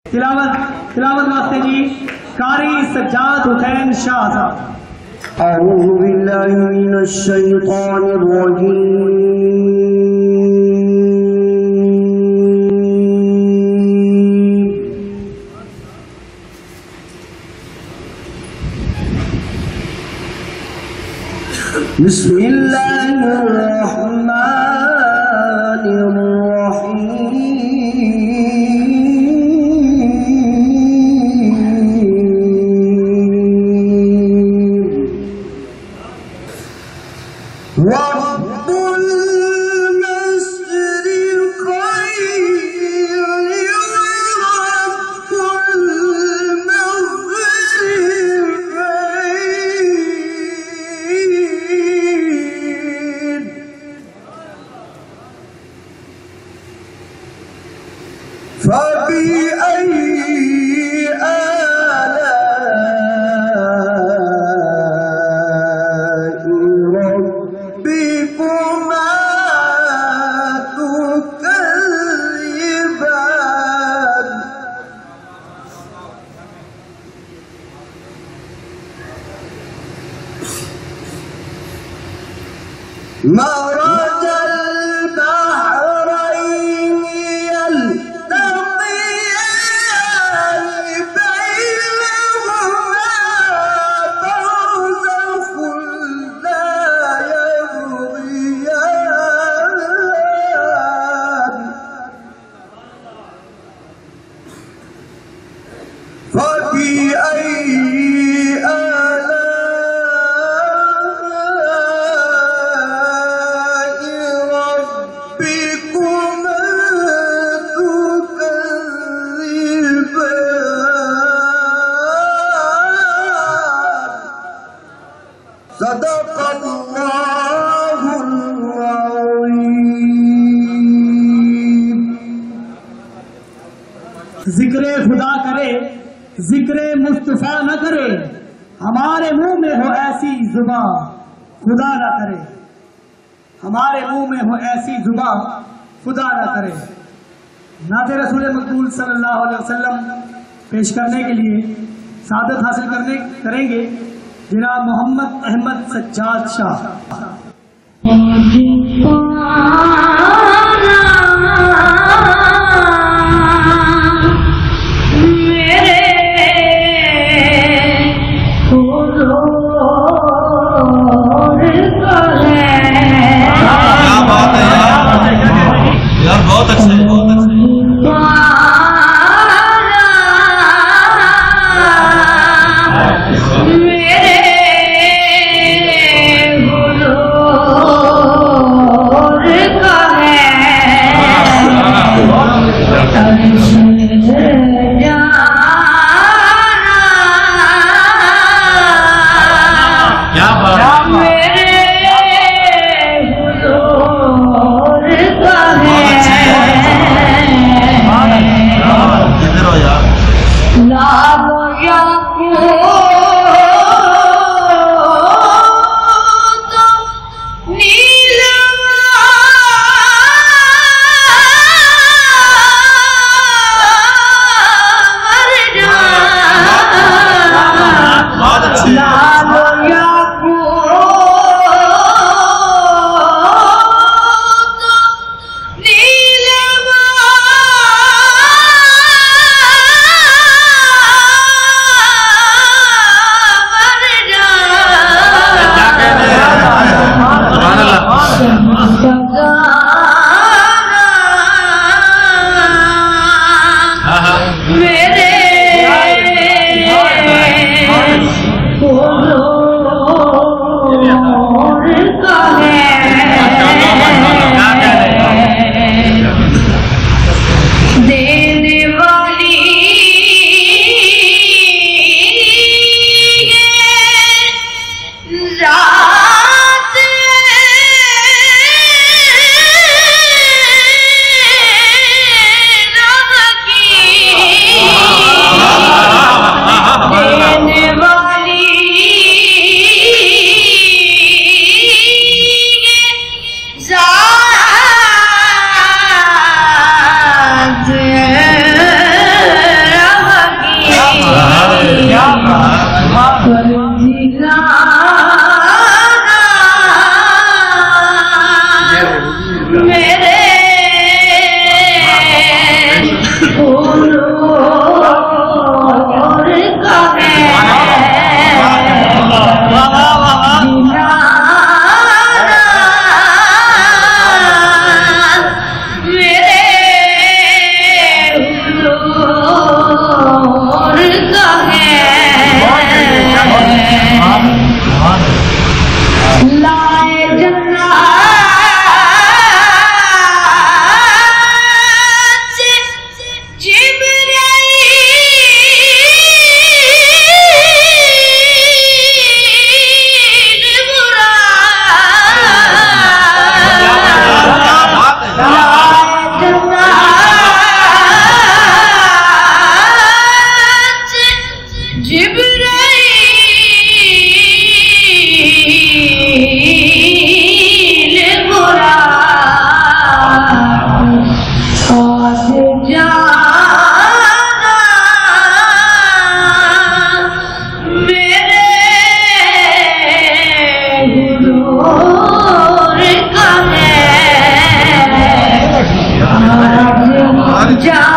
تلاوت واسطے جی قاری سجاد حسین شاہ صاحب. اعوذ باللہ من الشیطان الرجیم. بسم اللہ الرحمن الرحیم. رب المشرقين ورب المغربين فبأي مرج البحرين يلتقيان بينهما برزخ لا يبغيان فبأي صدق اللہ العظیم. ذکر خدا کرے ذکر مصطفیٰ نہ کرے، ہمارے منہ میں ہو ایسی زباں خدا نہ کرے. ہمارے منہ میں ہو ایسی زباں خدا نہ کرے. نعت رسول مقبول صلی اللہ علیہ وسلم پیش کرنے کے لیے سعادت حاصل کریں گے جناب محمد احمد سجاد شاہ. بہت اچھا ہے، بہت اچھا ہے. کا جا